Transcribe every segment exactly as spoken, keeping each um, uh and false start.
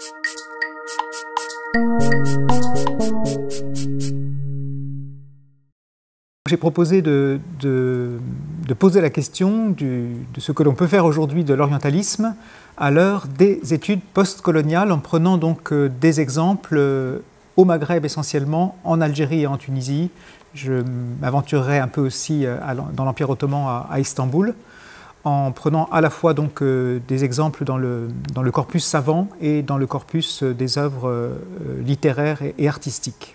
J'ai proposé de, de, de poser la question du, de ce que l'on peut faire aujourd'hui de l'orientalisme à l'heure des études postcoloniales, en prenant donc des exemples au Maghreb essentiellement, en Algérie et en Tunisie. Je m'aventurerai un peu aussi à, dans l'Empire ottoman à, à Istanbul, en prenant à la fois donc euh, des exemples dans le, dans le corpus savant et dans le corpus des œuvres euh, littéraires et, et artistiques.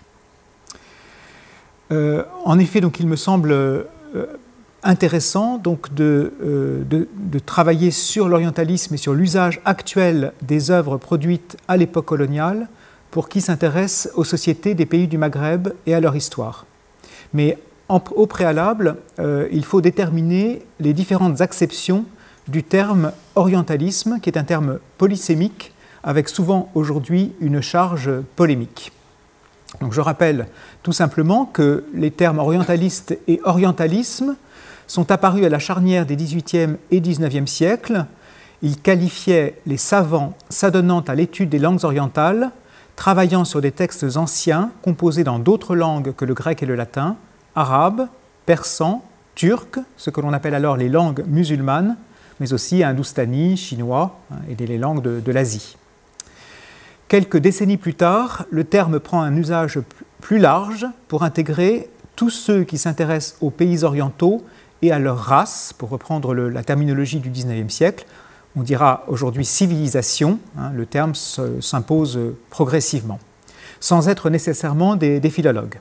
Euh, en effet, donc, il me semble euh, intéressant donc, de, euh, de, de travailler sur l'orientalisme et sur l'usage actuel des œuvres produites à l'époque coloniale pour qui s'intéresse aux sociétés des pays du Maghreb et à leur histoire. Mais en, au préalable, euh, il faut déterminer les différentes acceptions du terme orientalisme, qui est un terme polysémique, avec souvent aujourd'hui une charge polémique. Donc je rappelle tout simplement que les termes orientaliste et orientalisme sont apparus à la charnière des dix-huitième et dix-neuvième siècles. Ils qualifiaient les savants s'adonnant à l'étude des langues orientales, travaillant sur des textes anciens composés dans d'autres langues que le grec et le latin, arabe, persan, turc, ce que l'on appelle alors les langues musulmanes, mais aussi hindoustani, chinois et les langues de, de l'Asie. Quelques décennies plus tard, le terme prend un usage plus large pour intégrer tous ceux qui s'intéressent aux pays orientaux et à leur race, pour reprendre le, la terminologie du dix-neuvième siècle. On dira aujourd'hui civilisation, hein, le terme s'impose progressivement, sans être nécessairement des, des philologues.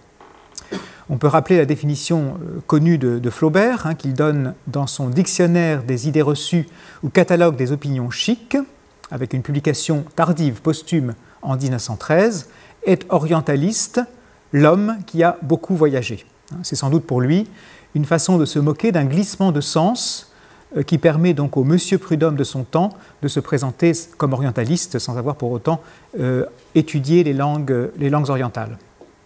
On peut rappeler la définition connue de, de Flaubert, hein, qu'il donne dans son Dictionnaire des idées reçues ou catalogue des opinions chics, avec une publication tardive posthume en mille neuf cent treize, est orientaliste l'homme qui a beaucoup voyagé. C'est sans doute pour lui une façon de se moquer d'un glissement de sens qui permet donc au monsieur Prudhomme de son temps de se présenter comme orientaliste sans avoir pour autant euh, étudié les langues, les langues orientales.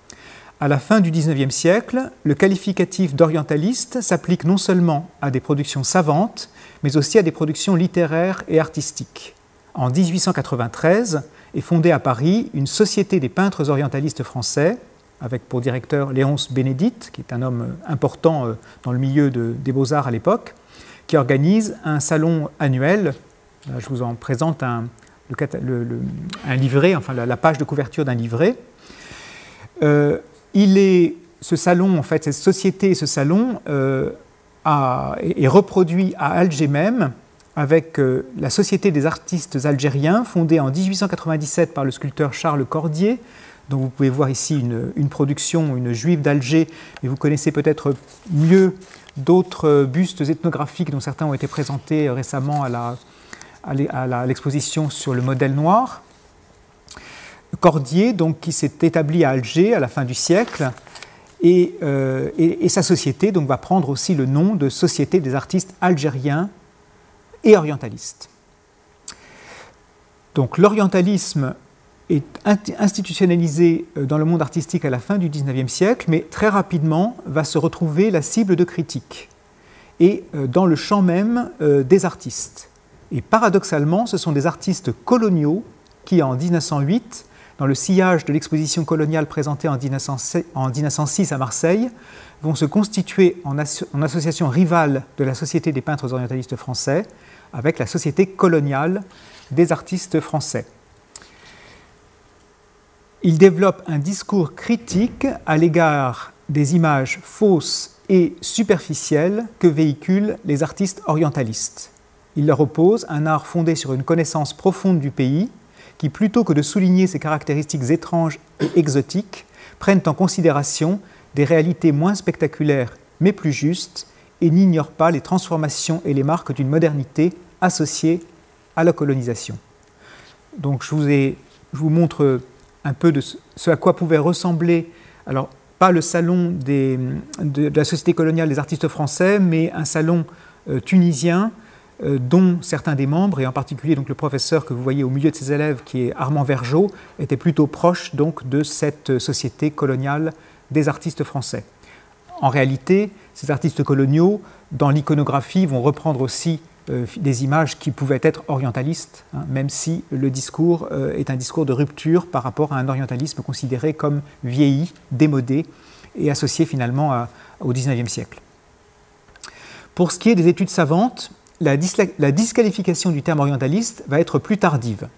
À la fin du dix-neuvième siècle, le qualificatif d'orientaliste s'applique non seulement à des productions savantes, mais aussi à des productions littéraires et artistiques. En mille huit cent quatre-vingt-treize est fondée à Paris une société des peintres orientalistes français, avec pour directeur Léonce Bénédite, qui est un homme important dans le milieu de, des beaux-arts à l'époque, qui organise un salon annuel. Là, je vous en présente un, le, le, le, un livret, enfin la, la page de couverture d'un livret. Euh, il est, ce salon, en fait, cette société, ce salon euh, a, est reproduit à Alger même, avec euh, la Société des artistes algériens, fondée en mille huit cent quatre-vingt-dix-sept par le sculpteur Charles Cordier, dont vous pouvez voir ici une, une production, une juive d'Alger, mais vous connaissez peut-être mieux d'autres bustes ethnographiques dont certains ont été présentés récemment à, la, à l'exposition sur le modèle noir. Cordier, donc, qui s'est établi à Alger à la fin du siècle, et, euh, et, et sa société donc, va prendre aussi le nom de Société des artistes algériens et orientalistes. Donc l'orientalisme est institutionnalisé dans le monde artistique à la fin du dix-neuvième siècle, mais très rapidement va se retrouver la cible de critiques et dans le champ même des artistes. Et paradoxalement, ce sont des artistes coloniaux qui, en mille neuf cent huit, dans le sillage de l'exposition coloniale présentée en mille neuf cent six à Marseille, vont se constituer en, asso en association rivale de la Société des peintres orientalistes français avec la Société coloniale des artistes français. Il développe un discours critique à l'égard des images fausses et superficielles que véhiculent les artistes orientalistes. Il leur oppose un art fondé sur une connaissance profonde du pays qui, plutôt que de souligner ses caractéristiques étranges et exotiques, prennent en considération des réalités moins spectaculaires mais plus justes et n'ignorent pas les transformations et les marques d'une modernité associée à la colonisation. Donc je vous, ai, je vous montre un peu de ce à quoi pouvait ressembler, alors pas le salon des, de, de la Société coloniale des artistes français, mais un salon euh, tunisien euh, dont certains des membres, et en particulier donc, le professeur que vous voyez au milieu de ses élèves, qui est Armand Vergeot, était plutôt proche donc, de cette Société coloniale des artistes français. En réalité, ces artistes coloniaux, dans l'iconographie, vont reprendre aussi euh, des images qui pouvaient être orientalistes, hein, même si le discours euh, est un discours de rupture par rapport à un orientalisme considéré comme vieilli, démodé et associé finalement à, au dix-neuvième siècle. Pour ce qui est des études savantes, la, dis la disqualification du terme orientaliste va être plus tardive.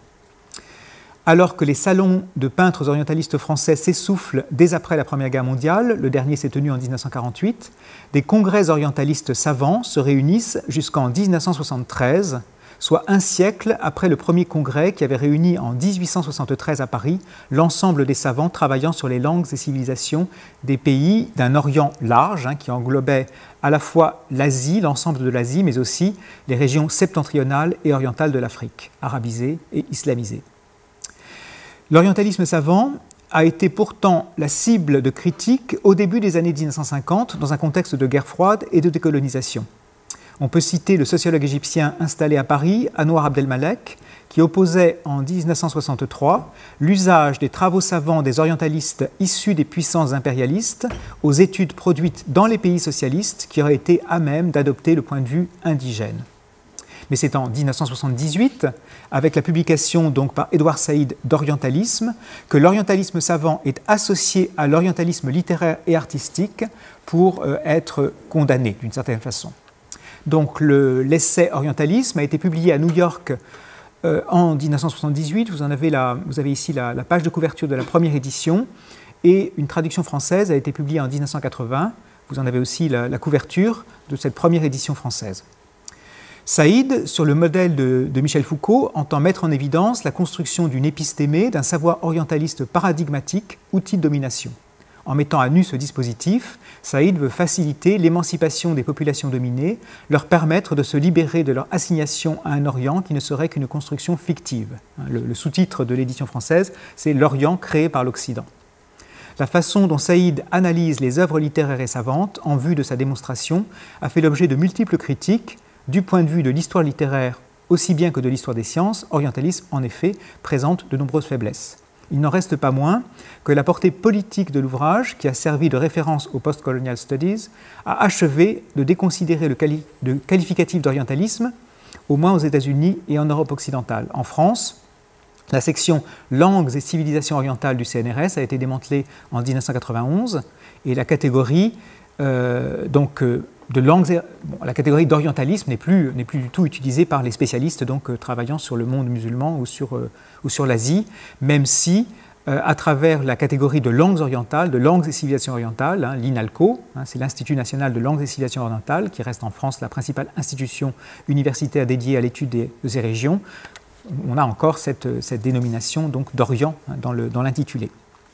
Alors que les salons de peintres orientalistes français s'essoufflent dès après la Première Guerre mondiale, le dernier s'est tenu en mille neuf cent quarante-huit, des congrès orientalistes savants se réunissent jusqu'en mille neuf cent soixante-treize, soit un siècle après le premier congrès qui avait réuni en mille huit cent soixante-treize à Paris l'ensemble des savants travaillant sur les langues et civilisations des pays d'un Orient large, hein, qui englobait à la fois l'Asie, l'ensemble de l'Asie, mais aussi les régions septentrionales et orientales de l'Afrique, arabisées et islamisées. L'orientalisme savant a été pourtant la cible de critiques au début des années mille neuf cent cinquante dans un contexte de guerre froide et de décolonisation. On peut citer le sociologue égyptien installé à Paris, Anwar Abdelmalek, qui opposait en mille neuf cent soixante-trois l'usage des travaux savants des orientalistes issus des puissances impérialistes aux études produites dans les pays socialistes qui auraient été à même d'adopter le point de vue indigène. Mais c'est en mille neuf cent soixante-dix-huit, avec la publication donc par Édouard Saïd d'Orientalisme, que l'orientalisme savant est associé à l'orientalisme littéraire et artistique pour euh, être condamné d'une certaine façon. Donc l'essai Orientalisme a été publié à New York euh, en mille neuf cent soixante-dix-huit. Vous, en avez, la, vous avez ici la, la page de couverture de la première édition, et une traduction française a été publiée en mille neuf cent quatre-vingts. Vous en avez aussi la, la couverture de cette première édition française. Saïd, sur le modèle de, de Michel Foucault, entend mettre en évidence la construction d'une épistémée, d'un savoir orientaliste paradigmatique, outil de domination. En mettant à nu ce dispositif, Saïd veut faciliter l'émancipation des populations dominées, leur permettre de se libérer de leur assignation à un Orient qui ne serait qu'une construction fictive. Le, le sous-titre de l'édition française, c'est « L'Orient créé par l'Occident ». La façon dont Saïd analyse les œuvres littéraires et savantes en vue de sa démonstration a fait l'objet de multiples critiques. Du point de vue de l'histoire littéraire, aussi bien que de l'histoire des sciences, Orientalisme, en effet, présente de nombreuses faiblesses. Il n'en reste pas moins que la portée politique de l'ouvrage, qui a servi de référence aux Post-Colonial Studies, a achevé de déconsidérer le, quali le qualificatif d'orientalisme, au moins aux États-Unis et en Europe occidentale. En France, la section Langues et civilisations orientales du C N R S a été démantelée en mille neuf cent quatre-vingt-onze, et la catégorie euh, donc, euh, de langues, bon, la catégorie d'orientalisme n'est plus, n'est plus du tout utilisée par les spécialistes donc, euh, travaillant sur le monde musulman ou sur, euh, ou sur l'Asie, même si, euh, à travers la catégorie de langues orientales, de langues et civilisations orientales, hein, l'INALCO, hein, c'est l'Institut national de langues et civilisations orientales, qui reste en France la principale institution universitaire dédiée à l'étude de ces régions, on a encore cette, cette dénomination donc, d'Orient hein, dans, le, dans l'intitulé.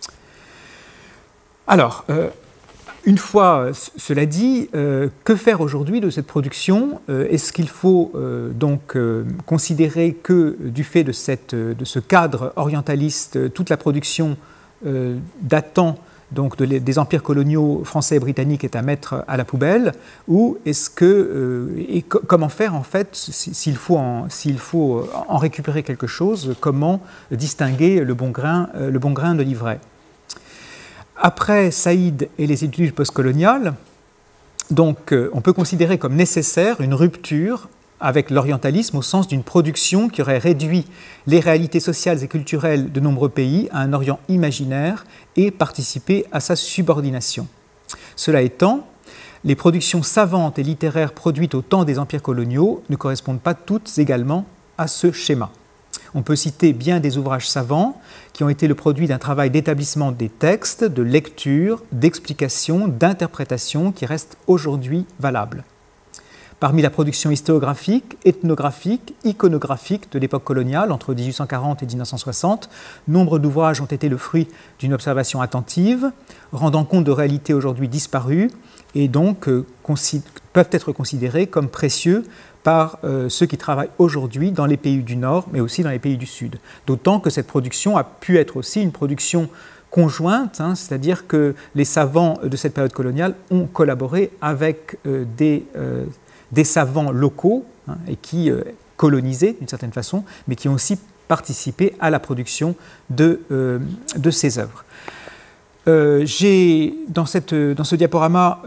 Alors, euh, une fois cela dit, euh, que faire aujourd'hui de cette production? euh, Est-ce qu'il faut euh, donc euh, considérer que du fait de, cette, de ce cadre orientaliste, toute la production euh, datant donc de, des empires coloniaux français et britanniques est à mettre à la poubelle? Ou est-ce que, euh, et co comment faire en fait, s'il faut, en, s'il faut en récupérer quelque chose, comment distinguer le bon grain, euh, le bon grain de l'ivraie? Après Saïd et les études postcoloniales, donc, euh, on peut considérer comme nécessaire une rupture avec l'orientalisme au sens d'une production qui aurait réduit les réalités sociales et culturelles de nombreux pays à un Orient imaginaire et participé à sa subordination. Cela étant, les productions savantes et littéraires produites au temps des empires coloniaux ne correspondent pas toutes également à ce schéma. On peut citer bien des ouvrages savants qui ont été le produit d'un travail d'établissement des textes, de lecture, d'explication, d'interprétation qui reste aujourd'hui valable. Parmi la production historiographique, ethnographique, iconographique de l'époque coloniale, entre mille huit cent quarante et mille neuf cent soixante, nombre d'ouvrages ont été le fruit d'une observation attentive, rendant compte de réalités aujourd'hui disparues et donc euh, peuvent être considérés comme précieux par euh, ceux qui travaillent aujourd'hui dans les pays du Nord, mais aussi dans les pays du Sud. D'autant que cette production a pu être aussi une production conjointe, hein, c'est-à-dire que les savants de cette période coloniale ont collaboré avec euh, des, euh, des savants locaux hein, et qui euh, colonisaient d'une certaine façon, mais qui ont aussi participé à la production de, euh, de ces œuvres. Euh, J'ai, dans, cette, dans ce diaporama, euh,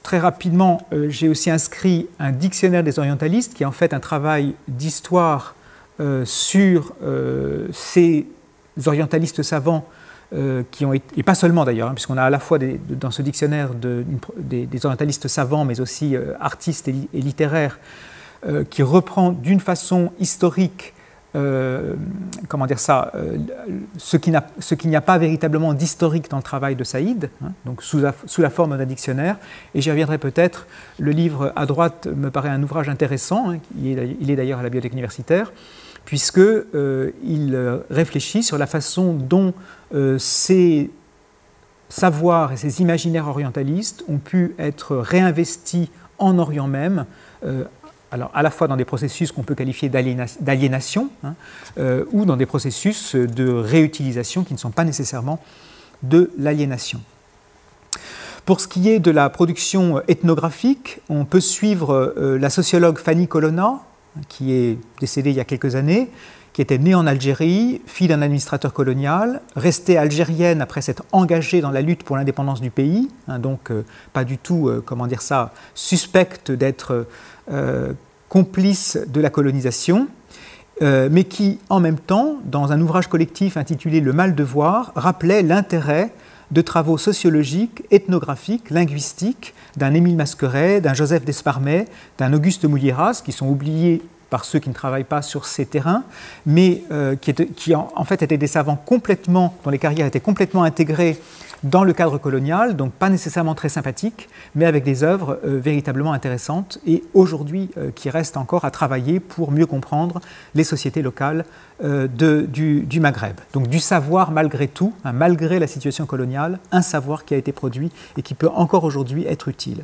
très rapidement, euh, j'ai aussi inscrit un dictionnaire des orientalistes, qui est en fait un travail d'histoire euh, sur euh, ces orientalistes savants, euh, qui ont été, et pas seulement d'ailleurs, hein, puisqu'on a à la fois des, dans ce dictionnaire de, des, des orientalistes savants, mais aussi euh, artistes et, li, et littéraires, euh, qui reprend d'une façon historique Euh, comment dire ça, euh, ce qu'il n'y a pas véritablement d'historique dans le travail de Saïd, hein, donc sous la, sous la forme d'un dictionnaire, et j'y reviendrai peut-être. Le livre à droite me paraît un ouvrage intéressant, hein, il est, il est d'ailleurs à la Bibliothèque universitaire, puisqu'il euh, réfléchit sur la façon dont euh, ces savoirs et ces imaginaires orientalistes ont pu être réinvestis en Orient même, euh, alors à la fois dans des processus qu'on peut qualifier d'aliénation, hein, euh, ou dans des processus de réutilisation qui ne sont pas nécessairement de l'aliénation. Pour ce qui est de la production ethnographique, on peut suivre euh, la sociologue Fanny Colonna, qui est décédée il y a quelques années, qui était née en Algérie, fille d'un administrateur colonial, restée algérienne après s'être engagée dans la lutte pour l'indépendance du pays, hein, donc euh, pas du tout, euh, comment dire ça, suspecte d'être euh, complice de la colonisation, euh, mais qui, en même temps, dans un ouvrage collectif intitulé « Le mal de voir », rappelait l'intérêt de travaux sociologiques, ethnographiques, linguistiques d'un Émile Masqueret, d'un Joseph Desparmet, d'un Auguste Mouliéras, qui sont oubliés par ceux qui ne travaillent pas sur ces terrains, mais euh, qui, était, qui en, en fait étaient des savants complètement, dont les carrières étaient complètement intégrées dans le cadre colonial, donc pas nécessairement très sympathiques, mais avec des œuvres euh, véritablement intéressantes et aujourd'hui euh, qui restent encore à travailler pour mieux comprendre les sociétés locales euh, de, du, du Maghreb. Donc du savoir malgré tout, hein, malgré la situation coloniale, un savoir qui a été produit et qui peut encore aujourd'hui être utile.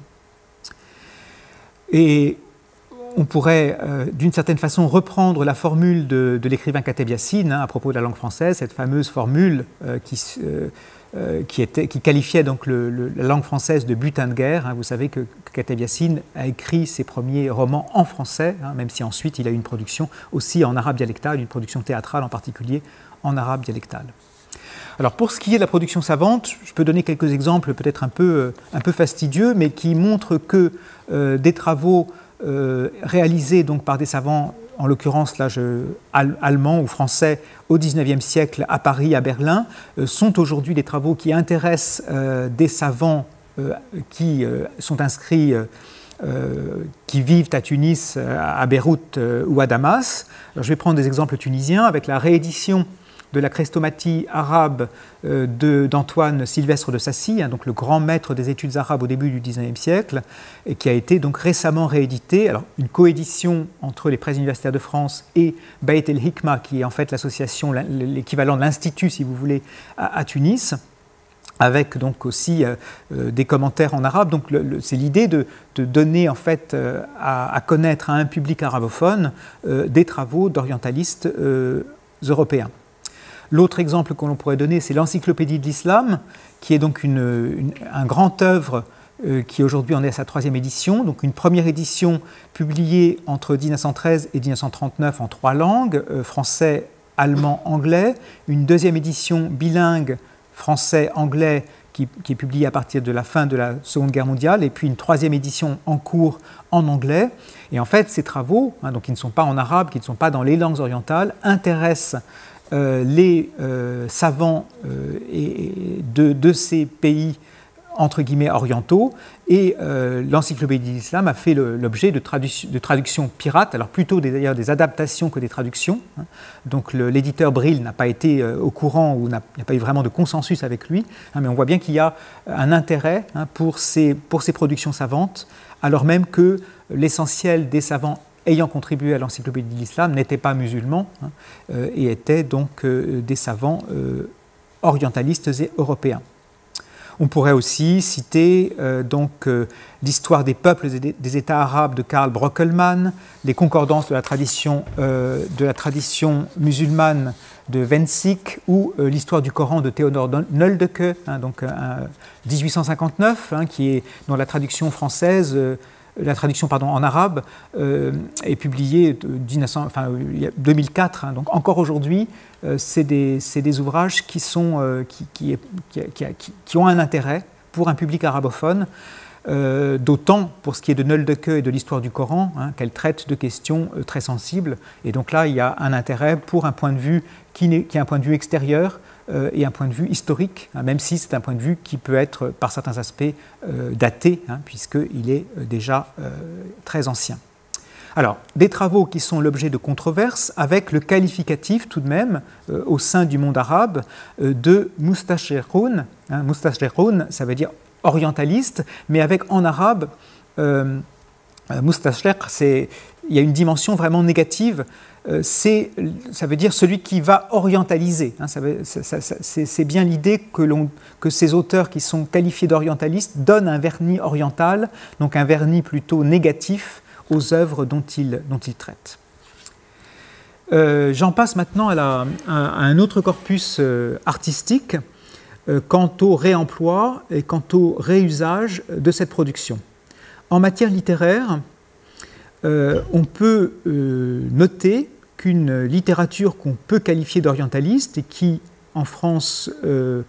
Et on pourrait, euh, d'une certaine façon, reprendre la formule de, de l'écrivain Kateb Yassine, hein, à propos de la langue française, cette fameuse formule euh, qui, euh, euh, qui, était, qui qualifiait donc le, le, la langue française de butin de guerre. Hein. Vous savez que, que Kateb Yassine a écrit ses premiers romans en français, hein, même si ensuite il a eu une production aussi en arabe dialectal, une production théâtrale en particulier en arabe dialectal. Alors pour ce qui est de la production savante, je peux donner quelques exemples peut-être un peu, un peu fastidieux, mais qui montrent que euh, des travaux Euh, réalisés donc par des savants, en l'occurrence là, je, al allemands ou français, au dix-neuvième siècle à Paris, à Berlin, euh, sont aujourd'hui des travaux qui intéressent euh, des savants euh, qui euh, sont inscrits, euh, euh, qui vivent à Tunis, à Beyrouth euh, ou à Damas. Alors, je vais prendre des exemples tunisiens avec la réédition de la chrestomatie arabe euh, d'Antoine Sylvestre de Sacy, hein, donc le grand maître des études arabes au début du dix-neuvième siècle, et qui a été donc récemment réédité. Alors, une coédition entre les presses universitaires de France et Bayt el-Hikma, qui est en fait l'association, l'équivalent de l'Institut, si vous voulez, à, à Tunis, avec donc aussi euh, euh, des commentaires en arabe. Donc c'est l'idée de, de donner en fait euh, à, à connaître à un public arabophone euh, des travaux d'orientalistes euh, européens. L'autre exemple que l'on pourrait donner, c'est l'Encyclopédie de l'Islam, qui est donc une, une, un grand œuvre euh, qui aujourd'hui en est à sa troisième édition. Donc une première édition publiée entre mille neuf cent treize et mille neuf cent trente-neuf en trois langues, euh, français, allemand, anglais. Une deuxième édition bilingue, français-anglais, qui, qui est publiée à partir de la fin de la Seconde Guerre mondiale. Et puis une troisième édition en cours en anglais. Et en fait, ces travaux, hein, donc qui ne sont pas en arabe, qui ne sont pas dans les langues orientales, intéressent Euh, les euh, savants euh, et de, de ces pays entre guillemets orientaux, et euh, l'Encyclopédie de l'Islam a fait l'objet de, tradu de traductions pirates, alors plutôt d'ailleurs des adaptations que des traductions. Hein. Donc l'éditeur Brill n'a pas été euh, au courant ou n'a pas eu vraiment de consensus avec lui, hein, mais on voit bien qu'il y a un intérêt, hein, pour, ces, pour ces productions savantes, alors même que l'essentiel des savants ayant contribué à l'Encyclopédie de l'Islam n'étaient pas musulmans, hein, euh, et étaient donc euh, des savants euh, orientalistes et européens. On pourrait aussi citer euh, donc euh, l'histoire des peuples et des, des États arabes de Karl Brockelmann, les concordances de la tradition, euh, de la tradition musulmane de Wenzig, ou euh, l'histoire du Coran de Théodore Nöldeke, hein, donc euh, mille huit cent cinquante-neuf, hein, qui est dans la traduction française. Euh, La traduction pardon, en arabe euh, est publiée en deux mille quatre, hein, donc encore aujourd'hui, euh, c'est des, des ouvrages qui, sont, euh, qui, qui, qui, qui, qui ont un intérêt pour un public arabophone, euh, d'autant pour ce qui est de Nöldeke et de l'histoire du Coran, hein, qu'elle traite de questions euh, très sensibles. Et donc là, il y a un intérêt pour un point de vue qui, n'est, qui est un point de vue extérieur euh, et un point de vue historique, hein, même si c'est un point de vue qui peut être, par certains aspects, euh, daté, hein, puisqu'il est euh, déjà euh, très ancien. Alors, des travaux qui sont l'objet de controverses avec le qualificatif tout de même euh, au sein du monde arabe euh, de mustashriqoun. Hein, mustashriqoun, ça veut dire orientaliste, mais avec en arabe, euh, mustashriq, c'est, il y a une dimension vraiment négative, euh, c'est, ça veut dire celui qui va orientaliser. Hein, ça veut, ça, ça, c'est, c'est bien l'idée que, l'on, que ces auteurs qui sont qualifiés d'orientalistes donnent un vernis oriental, donc un vernis plutôt négatif, aux œuvres dont il, dont il traite. Euh, j'en passe maintenant à, la, à, à un autre corpus euh, artistique euh, quant au réemploi et quant au réusage de cette production. En matière littéraire, euh, on peut euh, noter qu'une littérature qu'on peut qualifier d'orientaliste et qui, en France, euh,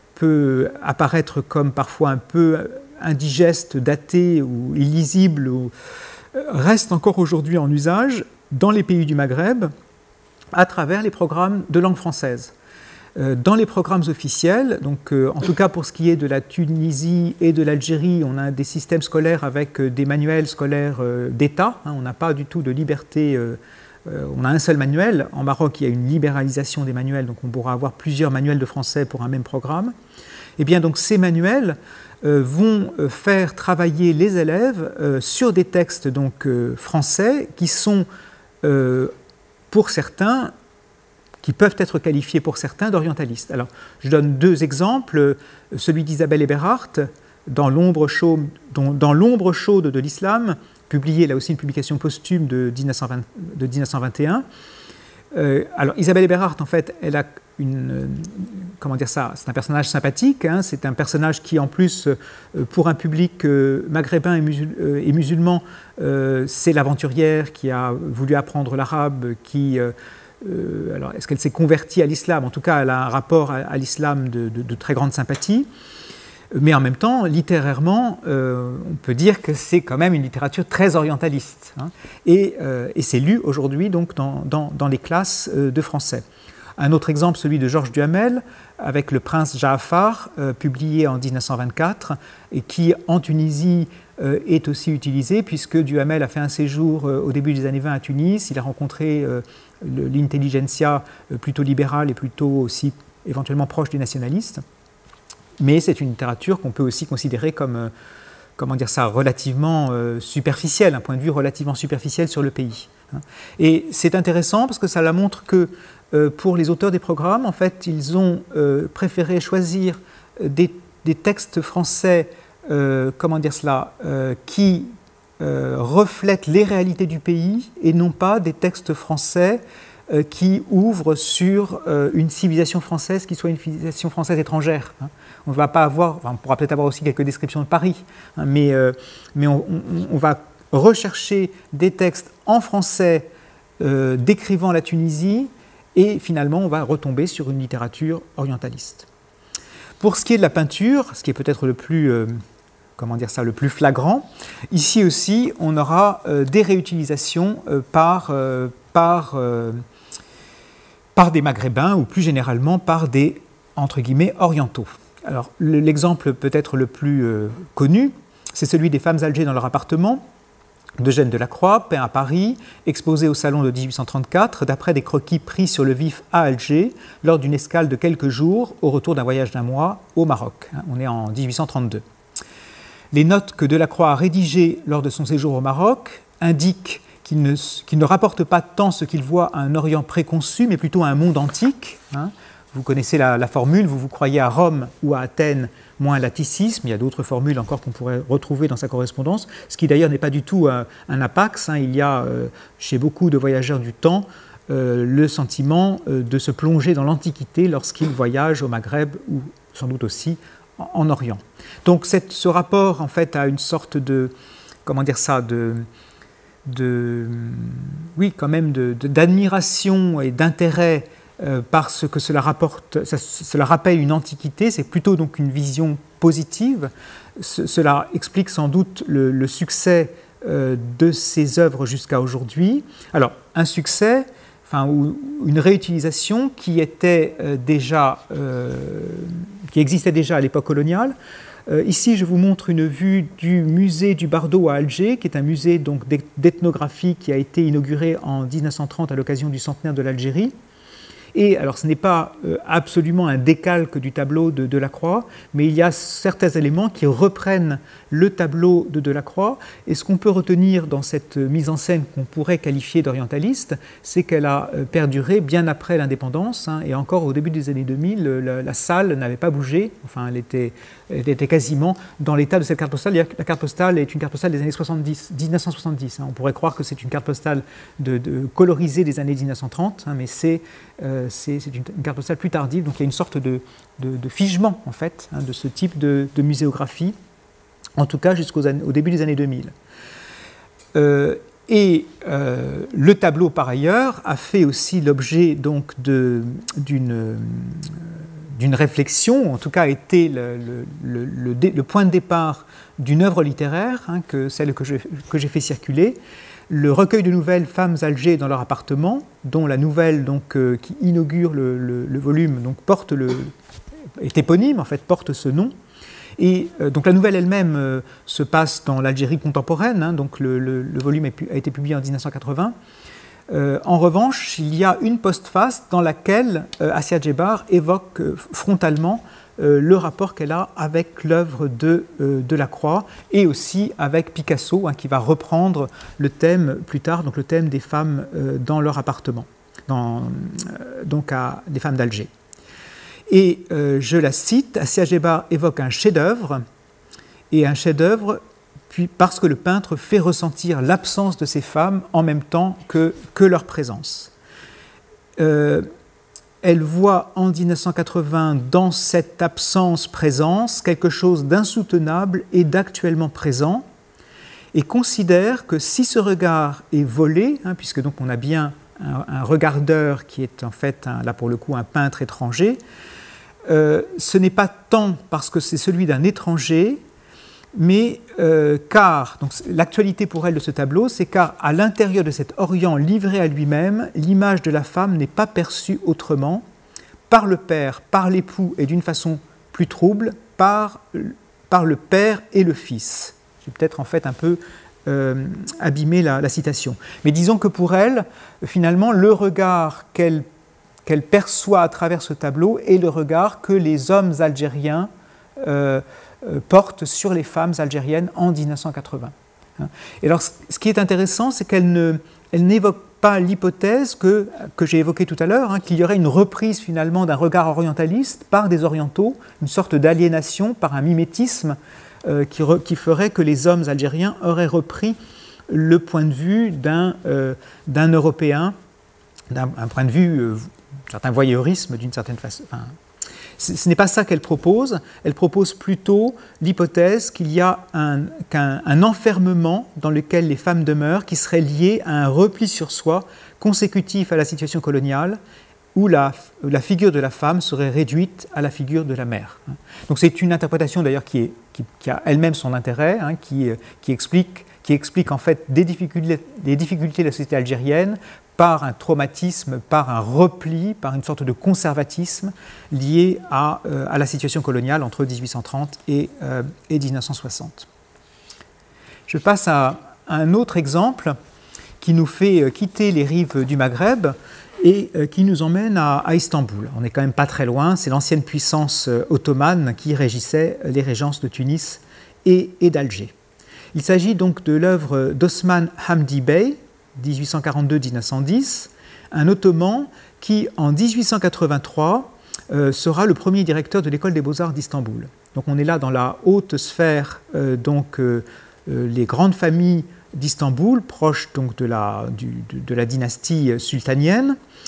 peut apparaître comme parfois un peu indigeste, datée ou illisible, ou reste encore aujourd'hui en usage dans les pays du Maghreb à travers les programmes de langue française. Dans les programmes officiels, donc en tout cas pour ce qui est de la Tunisie et de l'Algérie, on a des systèmes scolaires avec des manuels scolaires d'État, on n'a pas du tout de liberté, on a un seul manuel. En Maroc, il y a une libéralisation des manuels, donc on pourra avoir plusieurs manuels de français pour un même programme. Et bien donc ces manuels Euh, vont euh, faire travailler les élèves euh, sur des textes donc, euh, français qui sont, euh, pour certains, qui peuvent être qualifiés pour certains d'orientalistes. Alors, je donne deux exemples. Celui d'Isabelle Eberhardt, dans l'ombre chaude, dans, dans l'ombre chaude de l'islam, publié là aussi une publication posthume de dix-neuf cent vingt, de dix-neuf cent vingt et un. Euh, alors, Isabelle Eberhardt, en fait, elle a une, comment dire ça, c'est un personnage sympathique, hein, c'est un personnage qui, en plus, euh, pour un public euh, maghrébin et, musul, euh, et musulman, euh, c'est l'aventurière qui a voulu apprendre l'arabe, qui, euh, euh, alors, est-ce qu'elle s'est convertie à l'islam? En tout cas, elle a un rapport à, à l'islam de, de, de très grande sympathie. Mais en même temps, littérairement, euh, on peut dire que c'est quand même une littérature très orientaliste. Hein, et, euh, et c'est lu aujourd'hui donc, dans, dans, dans les classes euh, de français. Un autre exemple, celui de Georges Duhamel, avec Le Prince Jaafar, euh, publié en dix-neuf cent vingt-quatre, et qui, en Tunisie, euh, est aussi utilisé, puisque Duhamel a fait un séjour euh, au début des années vingt à Tunis. Il a rencontré euh, l'intelligentsia euh, plutôt libérale et plutôt aussi éventuellement proche des nationalistes. Mais c'est une littérature qu'on peut aussi considérer comme, euh, comment dire ça, relativement euh, superficielle, un point de vue relativement superficiel sur le pays. Hein. Et c'est intéressant parce que ça la montre que euh, pour les auteurs des programmes, en fait, ils ont euh, préféré choisir des, des textes français, euh, comment dire cela, euh, qui euh, reflètent les réalités du pays et non pas des textes français euh, qui ouvrent sur euh, une civilisation française qui soit une civilisation française étrangère. Hein. On va pas avoir, enfin, on pourra peut-être avoir aussi quelques descriptions de Paris, hein, mais, euh, mais on, on, on va rechercher des textes en français euh, décrivant la Tunisie et finalement on va retomber sur une littérature orientaliste. Pour ce qui est de la peinture, ce qui est peut-être le plus, euh, comment dire ça, le plus flagrant, ici aussi on aura euh, des réutilisations euh, par, euh, par, euh, par des Maghrébins ou plus généralement par des, entre guillemets, orientaux. Alors, l'exemple peut-être le plus euh, connu, c'est celui des femmes algées dans leur appartement, d'Eugène Delacroix, peint à Paris, exposé au salon de dix-huit cent trente-quatre, d'après des croquis pris sur le vif à Alger, lors d'une escale de quelques jours, au retour d'un voyage d'un mois au Maroc. On est en dix-huit cent trente-deux. Les notes que Delacroix a rédigées lors de son séjour au Maroc indiquent qu'il ne, qu'il ne rapporte pas tant ce qu'il voit à un Orient préconçu, mais plutôt à un monde antique. Hein. Vous connaissez la, la formule, vous vous croyez à Rome ou à Athènes, moins laticisme. Il y a d'autres formules encore qu'on pourrait retrouver dans sa correspondance, ce qui d'ailleurs n'est pas du tout un, un apax. Hein. Il y a euh, chez beaucoup de voyageurs du temps euh, le sentiment euh, de se plonger dans l'Antiquité lorsqu'ils voyagent au Maghreb ou sans doute aussi en, en Orient. Donc cette, ce rapport en fait a une sorte de, comment dire ça, de, de oui quand même de, de, d'admiration et d'intérêt euh, parce que cela, rapporte, ça, cela rappelle une antiquité, c'est plutôt donc une vision positive. Ce, cela explique sans doute le, le succès euh, de ces œuvres jusqu'à aujourd'hui. Alors, un succès, enfin, ou une réutilisation qui était euh, déjà, euh, qui existait déjà à l'époque coloniale. Euh, ici, je vous montre une vue du musée du Bardo à Alger, qui est un musée donc d'ethnographie qui a été inauguré en mille neuf cent trente à l'occasion du centenaire de l'Algérie. Et alors, ce n'est pas euh, absolument un décalque du tableau de Delacroix, mais il y a certains éléments qui reprennent le tableau de Delacroix. Et ce qu'on peut retenir dans cette mise en scène qu'on pourrait qualifier d'orientaliste, c'est qu'elle a perduré bien après l'indépendance. Hein, et encore au début des années deux mille, la, la salle n'avait pas bougé. Enfin, elle était, elle était quasiment dans l'état de cette carte postale. La carte postale est une carte postale des années soixante-dix, mille neuf cent soixante-dix. Hein. On pourrait croire que c'est une carte postale de, de, colorisée des années mille neuf cent trente, hein, mais c'est euh, c'est une, une carte postale plus tardive. Donc il y a une sorte de, de, de figement, en fait, hein, de ce type de, de muséographie, en tout cas jusqu'au début des années deux mille. Euh, et euh, le tableau, par ailleurs, a fait aussi l'objet donc d'une d'une réflexion, en tout cas a été le, le, le, le, le point de départ d'une œuvre littéraire, hein, que celle que j'ai fait circuler, le recueil de nouvelles Femmes Alger dans leur appartement, dont la nouvelle donc, euh, qui inaugure le, le, le volume donc, porte le, est éponyme, en fait, porte ce nom. Et euh, donc la nouvelle elle-même euh, se passe dans l'Algérie contemporaine, hein, donc le, le, le volume est, a été publié en mille neuf cent quatre-vingts. Euh, en revanche, il y a une postface dans laquelle euh, Assia Djebar évoque euh, frontalement euh, le rapport qu'elle a avec l'œuvre de euh, Delacroix et aussi avec Picasso, hein, qui va reprendre le thème plus tard, donc le thème des femmes euh, dans leur appartement, dans, euh, donc à, des femmes d'Alger. Et euh, je la cite, Assia Djebar évoque un chef-d'œuvre, et un chef-d'œuvre puis parce que le peintre fait ressentir l'absence de ces femmes en même temps que, que leur présence. Euh, elle voit en mille neuf cent quatre-vingts dans cette absence-présence quelque chose d'insoutenable et d'actuellement présent, et considère que si ce regard est volé, hein, puisque donc on a bien un, un regardeur qui est en fait, un, là pour le coup, un peintre étranger, euh, ce n'est pas tant parce que c'est celui d'un étranger, mais euh, car, donc l'actualité pour elle de ce tableau, c'est car à l'intérieur de cet Orient livré à lui-même, l'image de la femme n'est pas perçue autrement, par le père, par l'époux et d'une façon plus trouble, par, par le père et le fils. J'ai peut-être en fait un peu euh, abîmé la, la citation. Mais disons que pour elle, finalement, le regard qu'elle qu'elle perçoit à travers ce tableau est le regard que les hommes algériens euh, porte sur les femmes algériennes en mille neuf cent quatre-vingts. Et alors, ce qui est intéressant, c'est qu'elle ne, elle n'évoque pas l'hypothèse que, que j'ai évoquée tout à l'heure, hein, qu'il y aurait une reprise finalement d'un regard orientaliste par des orientaux, une sorte d'aliénation par un mimétisme euh, qui, re, qui ferait que les hommes algériens auraient repris le point de vue d'un euh, d'un Européen, d'un point de vue, euh, un certain voyeurisme d'une certaine façon. Enfin, ce n'est pas ça qu'elle propose, elle propose plutôt l'hypothèse qu'il y a un, qu'un, un enfermement dans lequel les femmes demeurent qui serait lié à un repli sur soi consécutif à la situation coloniale où la, la figure de la femme serait réduite à la figure de la mère. Donc c'est une interprétation d'ailleurs qui, est, qui, qui a elle-même son intérêt, hein, qui, qui, explique, qui explique en fait des difficultés, des difficultés de la société algérienne par un traumatisme, par un repli, par une sorte de conservatisme lié à, euh, à la situation coloniale entre mille huit cent trente et, euh, et mille neuf cent soixante. Je passe à, à un autre exemple qui nous fait quitter les rives du Maghreb et euh, qui nous emmène à, à Istanbul. On n'est quand même pas très loin, c'est l'ancienne puissance euh, ottomane qui régissait les régences de Tunis et, et d'Alger. Il s'agit donc de l'œuvre d'Osman Hamdi Bey, mille huit cent quarante-deux à mille neuf cent dix, un ottoman qui, en mille huit cent quatre-vingt-trois, euh, sera le premier directeur de l'école des beaux-arts d'Istanbul. Donc on est là dans la haute sphère, euh, donc euh, les grandes familles d'Istanbul, proches donc de la, du, de, de la dynastie sultanienne.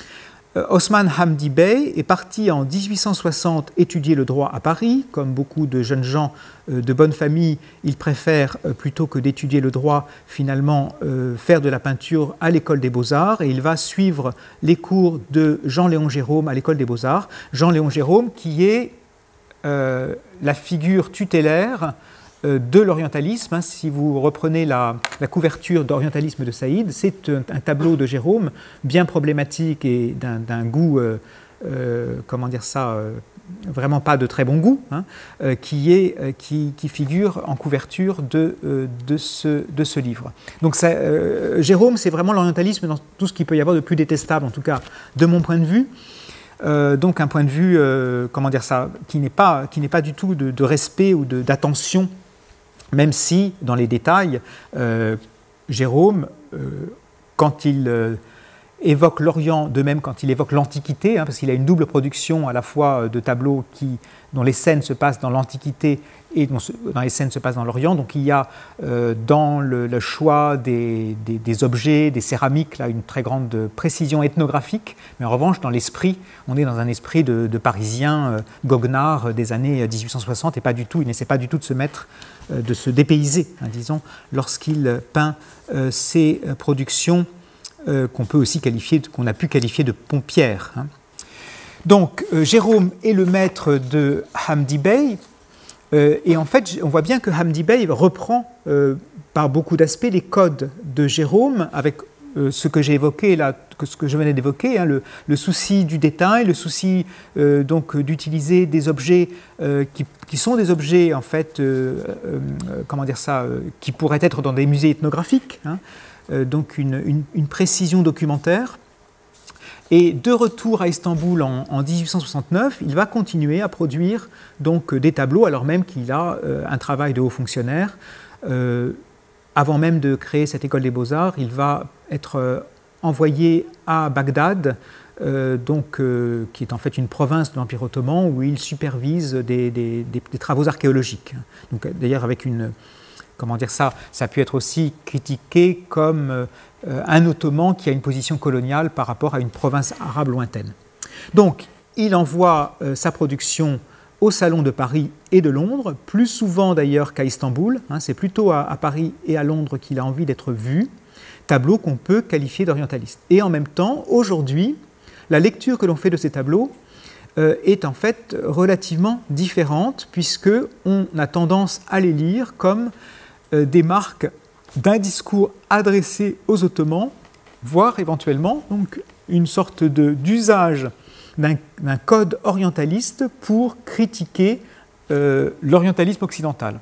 euh, Osman Hamdi Bey est parti en mille huit cent soixante étudier le droit à Paris. Comme beaucoup de jeunes gens euh, de bonne famille, il préfère, euh, plutôt que d'étudier le droit, finalement euh, faire de la peinture à l'école des Beaux-Arts. Et il va suivre les cours de Jean-Léon Gérôme à l'école des Beaux-Arts. Jean-Léon Gérôme qui est euh, la figure tutélaire de l'orientalisme. Hein, si vous reprenez la, la couverture d'Orientalisme de Saïd, c'est un, un tableau de Gérôme bien problématique et d'un goût, euh, euh, comment dire ça, euh, vraiment pas de très bon goût, hein, euh, qui, est, euh, qui, qui figure en couverture de, euh, de, ce, de ce livre. Donc ça, euh, Gérôme, c'est vraiment l'orientalisme dans tout ce qu'il peut y avoir de plus détestable, en tout cas de mon point de vue. Euh, donc un point de vue, euh, comment dire ça, qui n'est pas, qui n'est pas du tout de, de respect ou d'attention, même si, dans les détails, euh, Jérôme, euh, quand il euh, évoque l'Orient, de même quand il évoque l'Antiquité, hein, parce qu'il a une double production à la fois de tableaux qui, dont les scènes se passent dans l'Antiquité et dont, dont les scènes se passent dans l'Orient. Donc il y a euh, dans le, le choix des, des, des objets, des céramiques, là, une très grande précision ethnographique, mais en revanche, dans l'esprit, on est dans un esprit de, de Parisien euh, goguenard des années mille huit cent soixante, et pas du tout, il n'essaie pas du tout de se mettre de se dépayser, hein, disons, lorsqu'il peint euh, ses productions euh, qu'on peut aussi qualifier, qu'on a pu qualifier de pompières. Hein. Donc, euh, Jérôme est le maître de Hamdi Bey, euh, et en fait, on voit bien que Hamdi Bey reprend euh, par beaucoup d'aspects les codes de Jérôme, avec euh, ce que j'ai évoqué là, que ce que je venais d'évoquer, hein, le, le souci du détail, le souci euh, donc d'utiliser des objets euh, qui, qui sont des objets en fait, euh, euh, comment dire ça, euh, qui pourraient être dans des musées ethnographiques, hein, euh, donc une, une, une précision documentaire. Et de retour à Istanbul en, en mille huit cent soixante-neuf, il va continuer à produire donc des tableaux, alors même qu'il a euh, un travail de haut fonctionnaire. Euh, avant même de créer cette école des Beaux-Arts, il va être euh, envoyé à Bagdad, euh, donc, euh, qui est en fait une province de l'Empire ottoman, où il supervise des, des, des, des travaux archéologiques. Donc, d'ailleurs, avec une, comment dire ça, ça a pu être aussi critiqué comme euh, un ottoman qui a une position coloniale par rapport à une province arabe lointaine. Donc, il envoie euh, sa production au Salon de Paris et de Londres, plus souvent d'ailleurs qu'à Istanbul. Hein, c'est plutôt à, à Paris et à Londres qu'il a envie d'être vu. Tableaux qu'on peut qualifier d'orientalistes. Et en même temps, aujourd'hui, la lecture que l'on fait de ces tableaux euh, est en fait relativement différente, puisqu'on a tendance à les lire comme euh, des marques d'un discours adressé aux Ottomans, voire éventuellement donc, une sorte d'usage d'un code orientaliste pour critiquer euh, l'orientalisme occidental.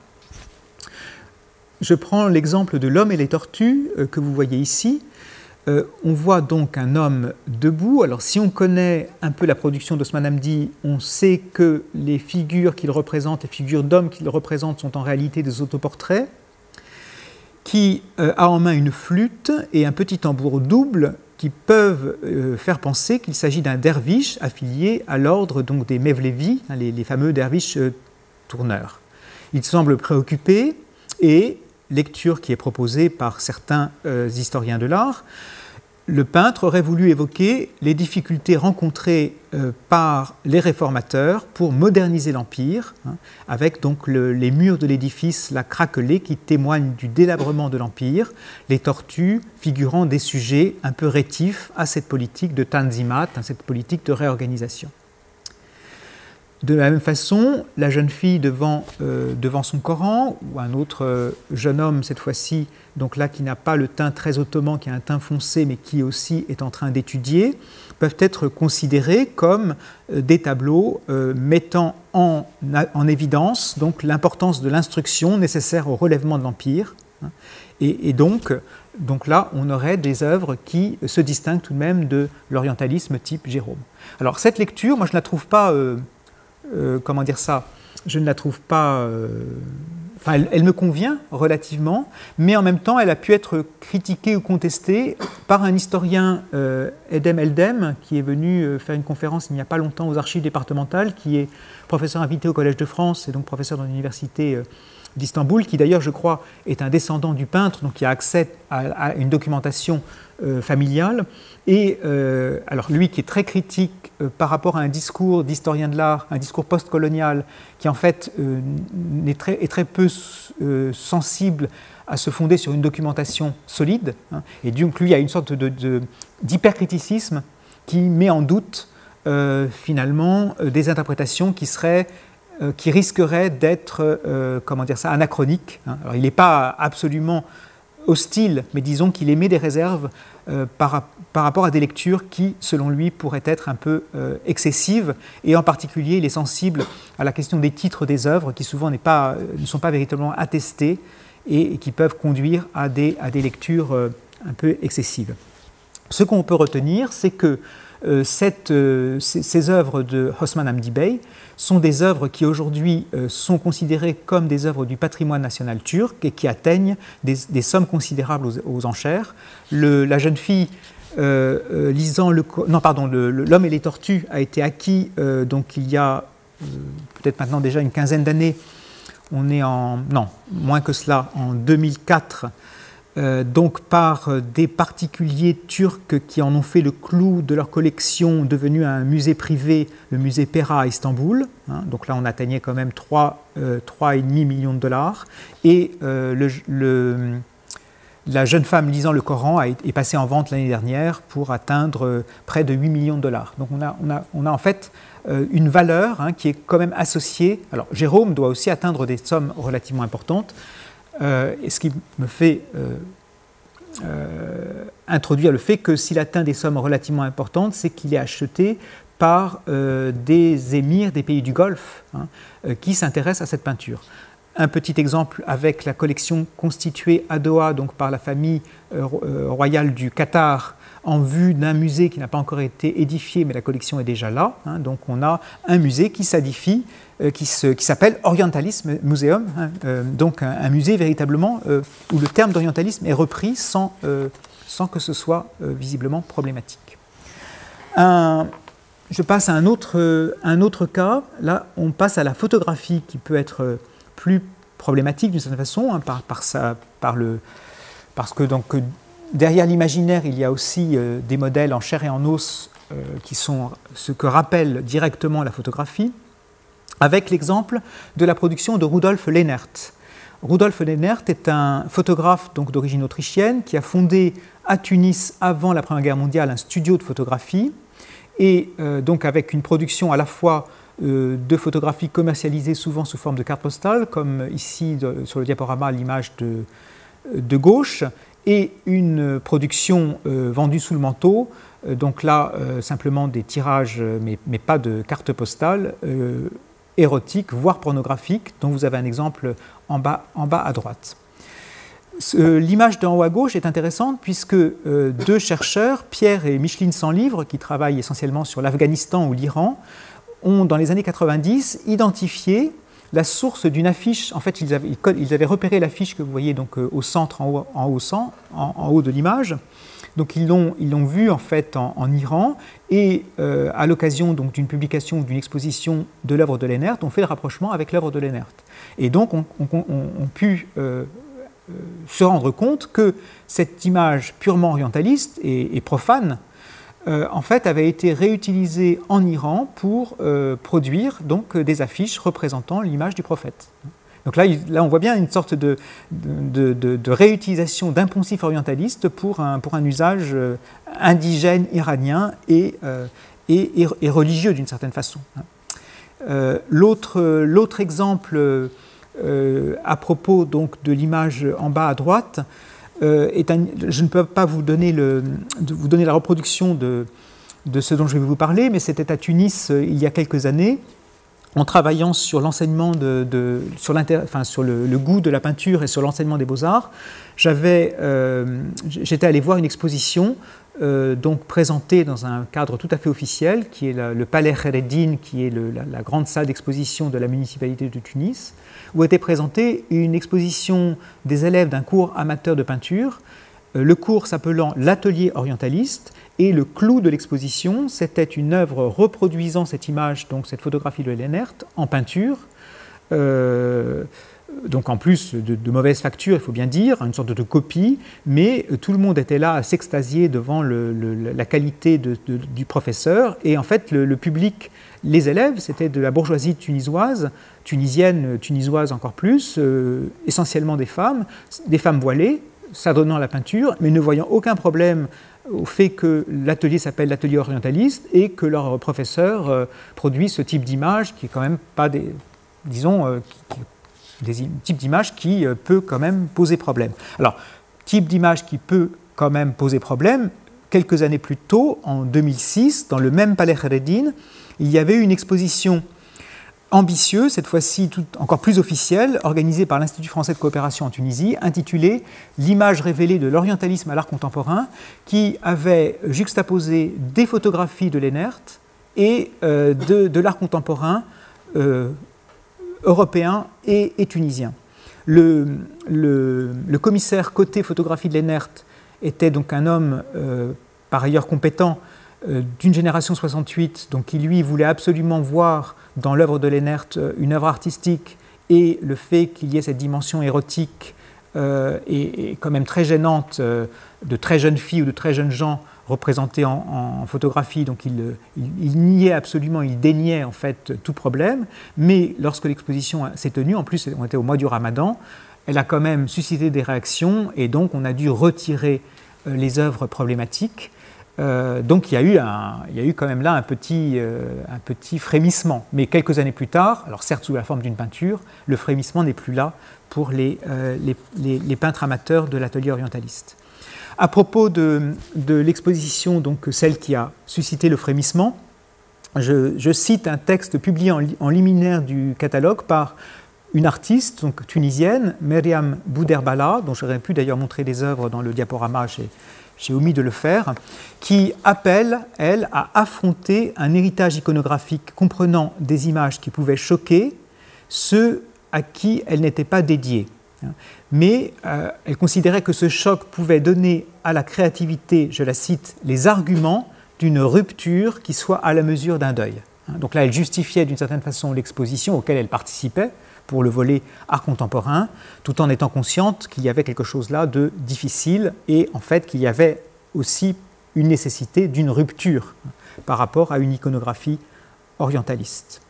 Je prends l'exemple de L'homme et les tortues euh, que vous voyez ici. Euh, on voit donc un homme debout. Alors si on connaît un peu la production d'Osman Hamdi, on sait que les figures qu'il représente, les figures d'hommes qu'il représente sont en réalité des autoportraits, qui euh, a en main une flûte et un petit tambour double qui peuvent euh, faire penser qu'il s'agit d'un derviche affilié à l'ordre donc des Mevlevi, hein, les, les fameux derviches euh, tourneurs. Il semble préoccupé et, lecture qui est proposée par certains euh, historiens de l'art, le peintre aurait voulu évoquer les difficultés rencontrées euh, par les réformateurs pour moderniser l'Empire, hein, avec donc le, les murs de l'édifice, la craquelée qui témoigne du délabrement de l'Empire, les tortues figurant des sujets un peu rétifs à cette politique de tanzimat, hein, cette politique de réorganisation. De la même façon, la jeune fille devant, euh, devant son Coran, ou un autre euh, jeune homme, cette fois-ci, donc là qui n'a pas le teint très ottoman, qui a un teint foncé, mais qui aussi est en train d'étudier, peuvent être considérés comme euh, des tableaux euh, mettant en, en évidence donc l'importance de l'instruction nécessaire au relèvement de l'Empire. Hein, et, et donc, donc là, on aurait des œuvres qui se distinguent tout de même de l'orientalisme type Jérôme. Alors cette lecture, moi je ne la trouve pas... Euh, Euh, comment dire ça, je ne la trouve pas euh, enfin, elle, elle me convient relativement, mais en même temps, elle a pu être critiquée ou contestée par un historien, euh, Edem Eldem, qui est venu faire une conférence il n'y a pas longtemps aux archives départementales, qui est professeur invité au Collège de France et donc professeur dans l'université euh, d'Istanbul, qui d'ailleurs, je crois, est un descendant du peintre, donc qui a accès à, à une documentation euh, familiale. Et euh, alors lui qui est très critique euh, par rapport à un discours d'historien de l'art, un discours post-colonial, qui en fait euh, est, très, est très peu euh, sensible à se fonder sur une documentation solide. Hein, et donc lui a une sorte de, de, d'hypercriticisme qui met en doute euh, finalement euh, des interprétations qui seraient euh, qui risqueraient d'être euh, comment dire ça, anachroniques. Hein. Alors il n'est pas absolument hostile, mais disons qu'il émet des réserves euh, par, par rapport à des lectures qui, selon lui, pourraient être un peu euh, excessives, et en particulier, il est sensible à la question des titres des œuvres, qui souvent n'est pas, ne sont pas véritablement attestés, et, et qui peuvent conduire à des, à des lectures euh, un peu excessives. Ce qu'on peut retenir, c'est que euh, cette, euh, ces, ces œuvres de Osman Hamdi Bey sont des œuvres qui aujourd'hui euh, sont considérées comme des œuvres du patrimoine national turc et qui atteignent des, des sommes considérables aux, aux enchères. Le, la jeune fille euh, euh, lisant le, non pardon, le, le, L'homme et les tortues a été acquis euh, donc il y a euh, peut-être maintenant déjà une quinzaine d'années. On est en non moins que cela en deux mille quatre. Euh, donc par des particuliers turcs qui en ont fait le clou de leur collection, devenu un musée privé, le musée Pera à Istanbul. Hein, donc là, on atteignait quand même trois virgule cinq millions de dollars. Et euh, le, le, la jeune femme lisant le Coran a, est passée en vente l'année dernière pour atteindre près de huit millions de dollars. Donc on a, on a, on a en fait euh, une valeur hein, qui est quand même associée. Alors Jérôme doit aussi atteindre des sommes relativement importantes. Euh, et ce qui me fait euh, euh, introduire le fait que s'il atteint des sommes relativement importantes, c'est qu'il est acheté par euh, des émirs des pays du Golfe hein, euh, qui s'intéressent à cette peinture. Un petit exemple avec la collection constituée à Doha donc par la famille euh, royale du Qatar en vue d'un musée qui n'a pas encore été édifié, mais la collection est déjà là. Hein, donc on a un musée qui s'édifie, euh, qui, se, qui s'appelle Orientalism Museum, hein, euh, donc un, un musée véritablement euh, où le terme d'orientalisme est repris sans, euh, sans que ce soit euh, visiblement problématique. Un, je passe à un autre, euh, un autre cas. Là, on passe à la photographie qui peut être euh, plus problématique d'une certaine façon, hein, par, par, sa, par le, parce que donc, derrière l'imaginaire, il y a aussi euh, des modèles en chair et en os euh, qui sont ce que rappelle directement la photographie, avec l'exemple de la production de Rudolf Lehnert. Rudolf Lehnert est un photographe donc d'origine autrichienne qui a fondé à Tunis, avant la Première Guerre mondiale, un studio de photographie, et euh, donc avec une production à la fois euh, de photographies commercialisées souvent sous forme de cartes postales, comme ici de, sur le diaporama l'image de, de gauche, et une production euh, vendue sous le manteau, euh, donc là euh, simplement des tirages, mais, mais pas de cartes postales, euh, érotiques, voire pornographiques, dont vous avez un exemple en bas, en bas à droite. Ce, l'image d'en haut à gauche est intéressante puisque euh, deux chercheurs, Pierre et Micheline Sanlivre, qui travaillent essentiellement sur l'Afghanistan ou l'Iran, ont dans les années quatre-vingt-dix identifié la source d'une affiche. En fait, ils avaient, ils avaient repéré l'affiche que vous voyez donc euh, au centre, en haut, en haut, en, en haut de l'image. Donc ils l'ont, ils l'ont vu en fait en, en Iran, et euh, à l'occasion donc d'une publication ou d'une exposition de l'œuvre de Lehnert, on fait le rapprochement avec l'œuvre de Lehnert. Et donc on, on, on, on pu euh, euh, se rendre compte que cette image purement orientaliste et, et profane, Euh, en fait, avait été réutilisé en Iran pour euh, produire donc, des affiches représentant l'image du prophète. Donc là, il, là, on voit bien une sorte de, de, de, de réutilisation d'un poncif orientaliste pour un, pour un usage euh, indigène iranien et, euh, et, et, et religieux d'une certaine façon. Euh, l'autre, l'autre exemple euh, à propos donc, de l'image en bas à droite, Euh, est un, je ne peux pas vous donner, le, vous donner la reproduction de, de ce dont je vais vous parler, mais c'était à Tunis euh, il y a quelques années. en travaillant sur l'enseignement de, de, sur, enfin, sur le, le goût de la peinture et sur l'enseignement des beaux-arts, j'avais, euh, j'étais allé voir une exposition euh, donc présentée dans un cadre tout à fait officiel, qui est la, le Palais Khaireddine, qui est le, la, la grande salle d'exposition de la municipalité de Tunis, où était présentée une exposition des élèves d'un cours amateur de peinture, euh, le cours s'appelant l'Atelier orientaliste. Et le clou de l'exposition, c'était une œuvre reproduisant cette image, donc cette photographie de Lennert, en peinture, euh, donc en plus de, de mauvaise facture, il faut bien dire, une sorte de copie, mais tout le monde était là à s'extasier devant le, le, la qualité de, de, du professeur, et en fait le, le public, les élèves, c'était de la bourgeoisie tunisoise, tunisienne, tunisoise encore plus, euh, essentiellement des femmes, des femmes voilées, s'adonnant à la peinture, mais ne voyant aucun problème au fait que l'atelier s'appelle l'atelier orientaliste et que leur professeur euh, produit ce type d'image qui est quand même pas des, disons, euh, qui, des types d'image qui euh, peut quand même poser problème. Alors, type d'image qui peut quand même poser problème, quelques années plus tôt, en deux mille six, dans le même Palais Khaireddine, il y avait une exposition ambitieux, cette fois-ci encore plus officielle, organisée par l'Institut français de coopération en Tunisie, intitulée « L'image révélée de l'orientalisme à l'art contemporain », qui avait juxtaposé des photographies de Lennert et euh, de, de l'art contemporain euh, européen et, et tunisien. Le, le, le commissaire côté photographie de Lennert était donc un homme euh, par ailleurs compétent euh, d'une génération soixante-huit, donc qui lui voulait absolument voir dans l'œuvre de Lennert une œuvre artistique, et le fait qu'il y ait cette dimension érotique euh, est, est quand même très gênante euh, de très jeunes filles ou de très jeunes gens représentés en, en photographie, donc il, il, il niait absolument, il déniait en fait tout problème, mais lorsque l'exposition s'est tenue, en plus on était au mois du Ramadan, elle a quand même suscité des réactions, et donc on a dû retirer euh, les œuvres problématiques. Euh, donc il y, a eu un, il y a eu quand même là un petit, euh, un petit frémissement. Mais quelques années plus tard, alors certes sous la forme d'une peinture, le frémissement n'est plus là pour les, euh, les, les, les peintres amateurs de l'atelier orientaliste. À propos de, de l'exposition, donc celle qui a suscité le frémissement, je, je cite un texte publié en, en liminaire du catalogue par une artiste donc, tunisienne, Myriam Bouderbala, dont j'aurais pu d'ailleurs montrer des œuvres dans le diaporama chez j'ai omis de le faire, qui appelle, elle, à affronter un héritage iconographique comprenant des images qui pouvaient choquer ceux à qui elles n'étaient pas dédiées. Mais euh, elle considérait que ce choc pouvait donner à la créativité, je la cite, les arguments d'une rupture qui soit à la mesure d'un deuil. Donc là, elle justifiait d'une certaine façon l'exposition auquel elle participait, pour le volet art contemporain, tout en étant consciente qu'il y avait quelque chose là de difficile et en fait qu'il y avait aussi une nécessité d'une rupture par rapport à une iconographie orientaliste.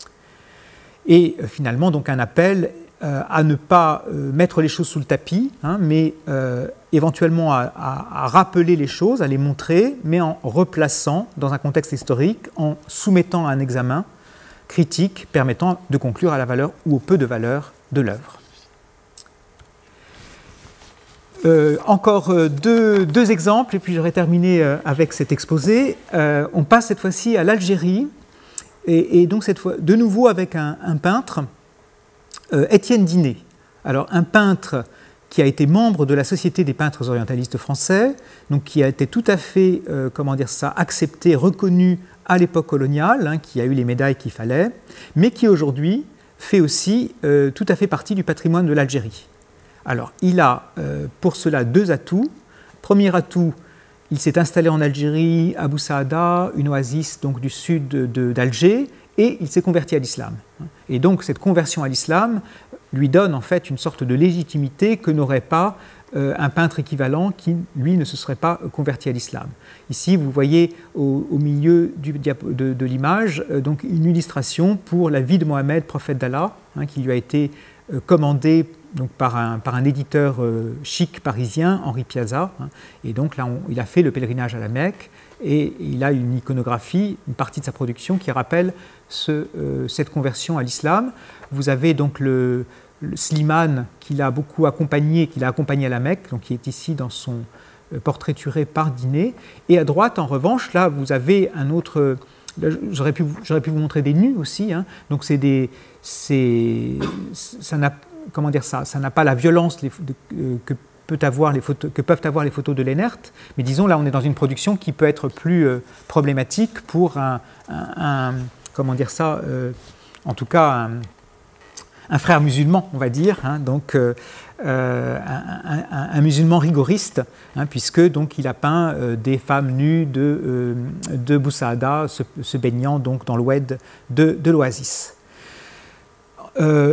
Et euh, finalement, donc un appel euh, à ne pas euh, mettre les choses sous le tapis, hein, mais euh, éventuellement à, à, à rappeler les choses, à les montrer, mais en replaçant dans un contexte historique, en soumettant à un examen critique permettant de conclure à la valeur ou au peu de valeur de l'œuvre. Euh, encore euh, deux, deux exemples, et puis j'aurai terminé euh, avec cet exposé. Euh, on passe cette fois-ci à l'Algérie, et, et donc cette fois de nouveau avec un, un peintre, euh, Étienne Dinet. Alors un peintre qui a été membre de la Société des peintres orientalistes français, donc qui a été tout à fait, euh, comment dire ça, accepté, reconnu à l'époque coloniale, hein, qui a eu les médailles qu'il fallait, mais qui aujourd'hui fait aussi euh, tout à fait partie du patrimoine de l'Algérie. Alors, il a euh, pour cela deux atouts. Premier atout, il s'est installé en Algérie, à Bou Saada, une oasis donc, du sud d'Alger, et il s'est converti à l'islam. Et donc, cette conversion à l'islam lui donne en fait une sorte de légitimité que n'aurait pas Euh, un peintre équivalent qui, lui, ne se serait pas converti à l'islam. Ici, vous voyez au, au milieu du, de, de l'image euh, donc une illustration pour la vie de Mohammed, prophète d'Allah, hein, qui lui a été euh, commandée donc, par, un, par un éditeur euh, chic parisien, Henri Piazza. Hein, et donc là, on, il a fait le pèlerinage à la Mecque et il a une iconographie, une partie de sa production qui rappelle ce, euh, cette conversion à l'islam. Vous avez donc le Slimane, qui l'a beaucoup accompagné, qui l'a accompagné à la Mecque, donc qui est ici dans son portraituré par Dinet. Et à droite, en revanche, là, vous avez un autre, j'aurais pu, j'aurais pu vous montrer des nus aussi. Hein. Donc c'est des, c'est, ça n'a, comment dire ça, ça n'a pas la violence les, de, euh, que peut avoir les photos, que peuvent avoir les photos de Lennert, mais disons là on est dans une production qui peut être plus euh, problématique pour un, un, un, comment dire ça, euh, en tout cas un, un frère musulman, on va dire, hein, donc euh, euh, un, un, un musulman rigoriste, hein, puisque donc il a peint euh, des femmes nues de, euh, de Bou Saada se, se baignant donc dans l'oued de, de l'oasis. Euh,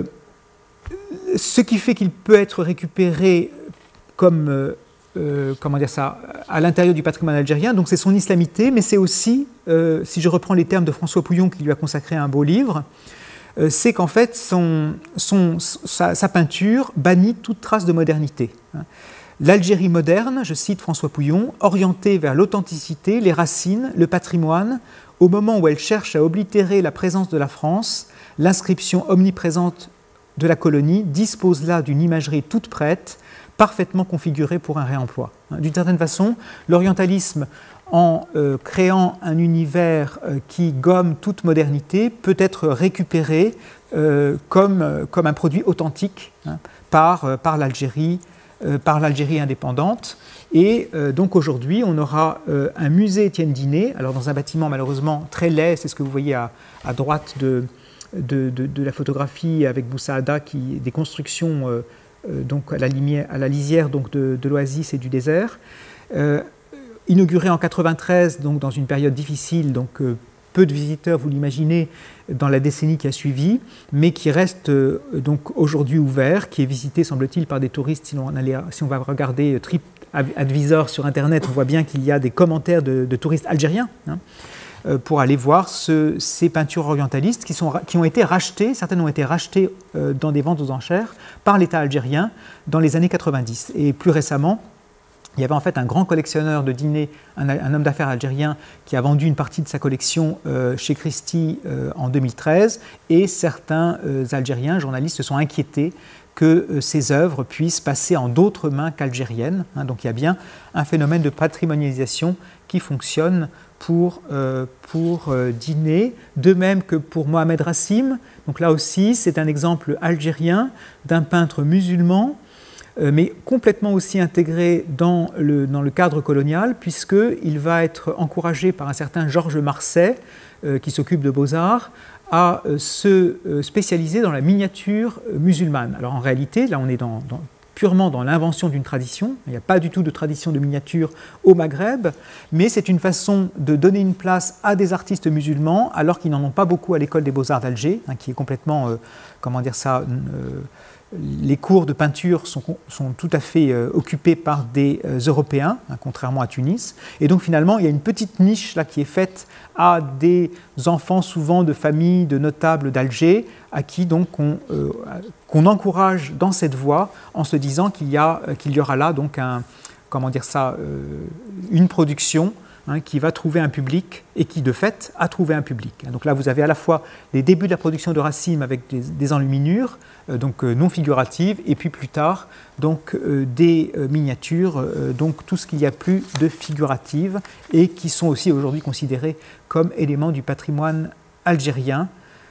ce qui fait qu'il peut être récupéré comme euh, euh, comment dire ça, à l'intérieur du patrimoine algérien, donc c'est son islamité, mais c'est aussi, euh, si je reprends les termes de François Pouillon qui lui a consacré un beau livre, c'est qu'en fait, son, son, sa, sa peinture bannit toute trace de modernité. L'Algérie moderne, je cite François Pouillon, orientée vers l'authenticité, les racines, le patrimoine, au moment où elle cherche à oblitérer la présence de la France, l'inscription omniprésente de la colonie dispose là d'une imagerie toute prête, parfaitement configurée pour un réemploi. D'une certaine façon, l'orientalisme, en euh, créant un univers euh, qui gomme toute modernité, peut être récupéré euh, comme, euh, comme un produit authentique, hein, par, euh, par l'Algérie, euh, par l'Algérie indépendante. Et euh, donc aujourd'hui, on aura euh, un musée Étienne Diné, alors dans un bâtiment malheureusement très laid, c'est ce que vous voyez à, à droite de, de, de, de la photographie avec Bou Saada, qui des constructions euh, euh, donc à la, limière, à la lisière donc de, de l'oasis et du désert. Euh, Inauguré en quatre-vingt-treize, donc dans une période difficile, donc euh, peu de visiteurs, vous l'imaginez, dans la décennie qui a suivi, mais qui reste euh, donc aujourd'hui ouvert, qui est visité, semble-t-il, par des touristes. Si on, allait, si on va regarder TripAdvisor sur Internet, on voit bien qu'il y a des commentaires de, de touristes algériens, hein, euh, pour aller voir ce, ces peintures orientalistes qui, sont, qui ont été rachetées, certaines ont été rachetées euh, dans des ventes aux enchères par l'État algérien dans les années quatre-vingt-dix. Et plus récemment, il y avait en fait un grand collectionneur de dîners, un, un homme d'affaires algérien qui a vendu une partie de sa collection euh, chez Christie euh, en deux mille treize, et certains euh, Algériens, journalistes, se sont inquiétés que euh, ces œuvres puissent passer en d'autres mains qu'algériennes. Hein, donc il y a bien un phénomène de patrimonialisation qui fonctionne pour, euh, pour euh, Diné, de même que pour Mohamed Rassim. Donc là aussi, c'est un exemple algérien d'un peintre musulman, mais complètement aussi intégré dans le, dans le cadre colonial, puisqu'il va être encouragé par un certain Georges Marseille, euh, qui s'occupe de beaux-arts, à euh, se euh, spécialiser dans la miniature euh, musulmane. Alors en réalité, là on est dans, dans, purement dans l'invention d'une tradition, il n'y a pas du tout de tradition de miniature au Maghreb, mais c'est une façon de donner une place à des artistes musulmans, alors qu'ils n'en ont pas beaucoup à l'école des beaux-arts d'Alger, hein, qui est complètement, euh, comment dire ça, euh, les cours de peinture sont, sont tout à fait euh, occupés par des euh, Européens, hein, contrairement à Tunis. Et donc finalement, il y a une petite niche là, qui est faite à des enfants souvent de familles de notables d'Alger, à qui donc on, euh, qu'on encourage dans cette voie en se disant qu'il y, a, qu'il y aura là donc un, comment dire ça, euh, une production, hein, qui va trouver un public et qui, de fait, a trouvé un public. Donc là, vous avez à la fois les débuts de la production de Rassim avec des, des enluminures, euh, donc euh, non figuratives, et puis plus tard, donc, euh, des euh, miniatures, euh, donc tout ce qu'il y a plus de figuratives, et qui sont aussi aujourd'hui considérées comme éléments du patrimoine algérien,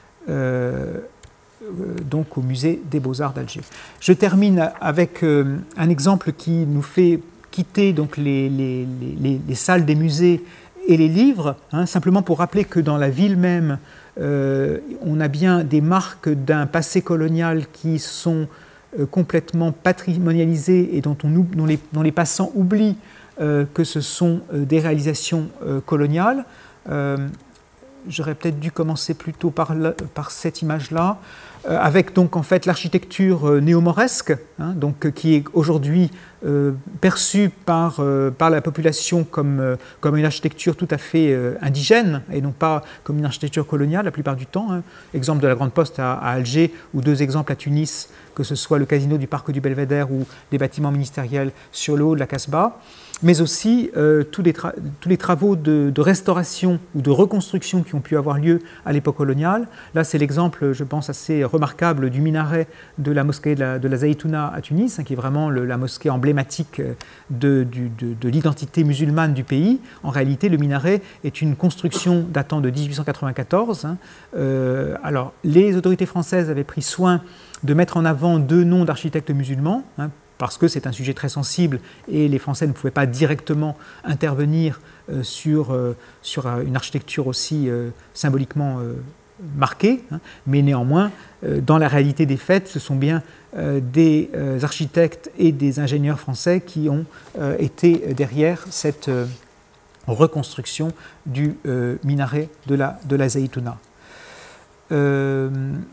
euh, donc au musée des Beaux-Arts d'Alger. Je termine avec euh, un exemple qui nous fait quitter donc les, les, les, les salles des musées et les livres, hein, simplement pour rappeler que dans la ville même, euh, on a bien des marques d'un passé colonial qui sont euh, complètement patrimonialisées et dont, on, dont, les, dont les passants oublient euh, que ce sont euh, des réalisations euh, coloniales. Euh, J'aurais peut-être dû commencer plutôt par, la, par cette image-là, euh, avec donc en fait l'architecture euh, néo-mauresque, hein, donc, qui est aujourd'hui euh, perçue par, euh, par la population comme, euh, comme une architecture tout à fait euh, indigène, et non pas comme une architecture coloniale la plupart du temps. Hein. Exemple de la Grande Poste à, à Alger, ou deux exemples à Tunis, que ce soit le casino du Parc du Belvédère ou des bâtiments ministériels sur le haut de la Casbah, mais aussi euh, tous, les tous les travaux de, de restauration ou de reconstruction qui ont pu avoir lieu à l'époque coloniale. Là, c'est l'exemple, je pense, assez remarquable du minaret de la mosquée de la, de la Zaytouna à Tunis, hein, qui est vraiment le, la mosquée emblématique de, de, de, de l'identité musulmane du pays. En réalité, le minaret est une construction datant de mille huit cent quatre-vingt-quatorze. Hein. Euh, alors, les autorités françaises avaient pris soin de mettre en avant deux noms d'architectes musulmans, hein, parce que c'est un sujet très sensible et les Français ne pouvaient pas directement intervenir euh, sur, euh, sur une architecture aussi euh, symboliquement euh, marquée, hein, mais néanmoins, euh, dans la réalité des faits, ce sont bien euh, des euh, architectes et des ingénieurs français qui ont euh, été derrière cette euh, reconstruction du euh, minaret de la, de la Zaytouna. Euh,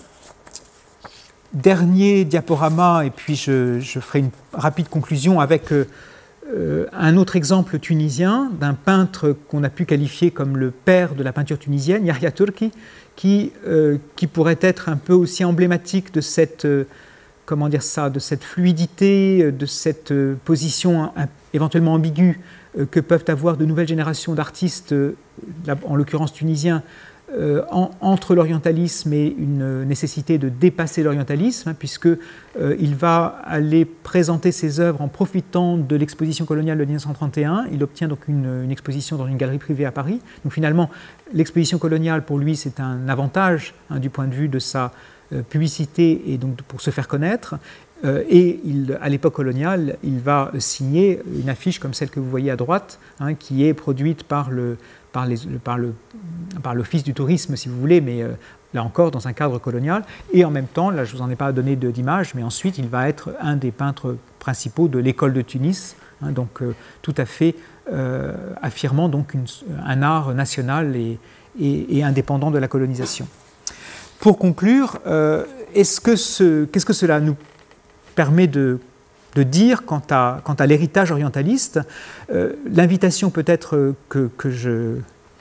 dernier diaporama, et puis je, je ferai une rapide conclusion avec euh, Euh, un autre exemple tunisien d'un peintre qu'on a pu qualifier comme le père de la peinture tunisienne, Yahya Turki, qui, euh, qui pourrait être un peu aussi emblématique de cette, euh, comment dire ça, de cette fluidité, de cette euh, position hein, éventuellement ambiguë euh, que peuvent avoir de nouvelles générations d'artistes, euh, en l'occurrence tunisiens, Euh, en, entre l'orientalisme et une nécessité de dépasser l'orientalisme, hein, puisqu'il euh, va aller présenter ses œuvres en profitant de l'exposition coloniale de mille neuf cent trente et un. Il obtient donc une, une exposition dans une galerie privée à Paris. Donc finalement, l'exposition coloniale, pour lui, c'est un avantage hein, du point de vue de sa euh, publicité et donc pour se faire connaître. Euh, et il, à l'époque coloniale, il va signer une affiche comme celle que vous voyez à droite, hein, qui est produite par le par, les, par, le, par l'Office du tourisme, si vous voulez, mais euh, là encore dans un cadre colonial. Et en même temps, là je ne vous en ai pas donné d'image, mais ensuite il va être un des peintres principaux de l'école de Tunis, hein, donc euh, tout à fait euh, affirmant donc une, un art national et, et, et indépendant de la colonisation. Pour conclure, euh, est-ce que ce, qu'est-ce que cela nous permet de de dire quant à, quant à l'héritage orientaliste? euh, L'invitation peut-être que, que, je,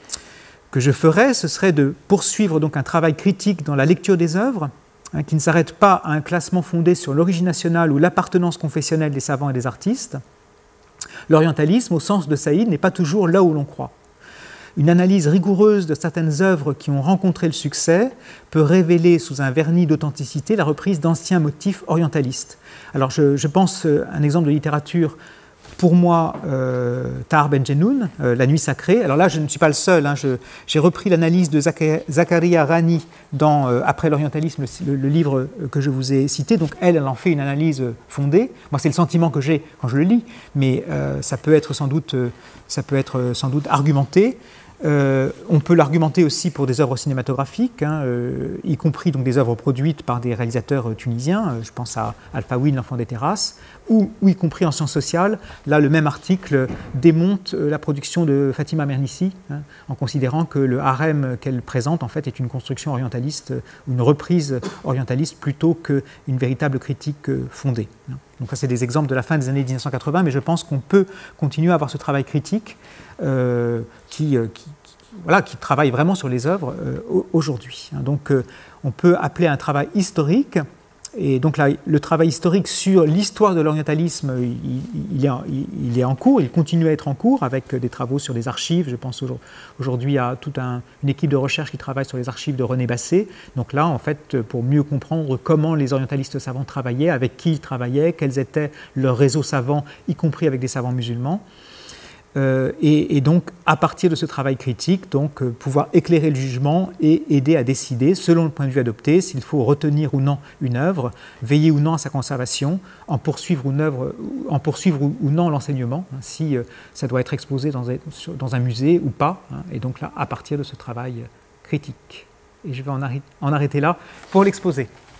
que je ferais, ce serait de poursuivre donc un travail critique dans la lecture des œuvres, hein, qui ne s'arrête pas à un classement fondé sur l'origine nationale ou l'appartenance confessionnelle des savants et des artistes. L'orientalisme, au sens de Saïd, n'est pas toujours là où l'on croit. Une analyse rigoureuse de certaines œuvres qui ont rencontré le succès peut révéler sous un vernis d'authenticité la reprise d'anciens motifs orientalistes. Alors je, je pense à un exemple de littérature, pour moi, euh, Tahar Ben Jennoun, euh, La Nuit Sacrée. Alors là, je ne suis pas le seul, hein, j'ai repris l'analyse de Zakaria Rani dans euh, Après l'orientalisme, le, le livre que je vous ai cité. Donc elle, elle en fait une analyse fondée. Moi, c'est le sentiment que j'ai quand je le lis, mais euh, ça peut être sans doute, ça peut être sans doute argumenté. Euh, on peut l'argumenter aussi pour des œuvres cinématographiques, hein, euh, y compris donc des œuvres produites par des réalisateurs euh, tunisiens, euh, je pense à Alfaoui, L'Enfant des terrasses, ou, ou y compris en sciences sociales. Là, le même article démonte euh, la production de Fatima Mernissi, hein, en considérant que le harem qu'elle présente en fait est une construction orientaliste, euh, une reprise orientaliste plutôt qu'une véritable critique euh, fondée. Hein. Donc ça, c'est des exemples de la fin des années mille neuf cent quatre-vingts, mais je pense qu'on peut continuer à avoir ce travail critique euh, qui, euh, qui, qui, voilà, qui travaille vraiment sur les œuvres euh, aujourd'hui. Donc euh, on peut appeler un travail historique, et donc là, le travail historique sur l'histoire de l'orientalisme, il, il, est, il est en cours, il continue à être en cours avec des travaux sur les archives. Je pense aujourd'hui à toute un, une équipe de recherche qui travaille sur les archives de René Basset. Donc là, en fait, pour mieux comprendre comment les orientalistes savants travaillaient, avec qui ils travaillaient, quels étaient leurs réseaux savants, y compris avec des savants musulmans. Euh, et, et donc, à partir de ce travail critique, donc, euh, pouvoir éclairer le jugement et aider à décider, selon le point de vue adopté, s'il faut retenir ou non une œuvre, veiller ou non à sa conservation, en poursuivre ou, œuvre, en poursuivre ou, ou non l'enseignement, hein, si euh, ça doit être exposé dans un, dans un musée ou pas. Hein, et donc là, à partir de ce travail critique. Et je vais en, arrêter, en arrêter là pour l'exposer.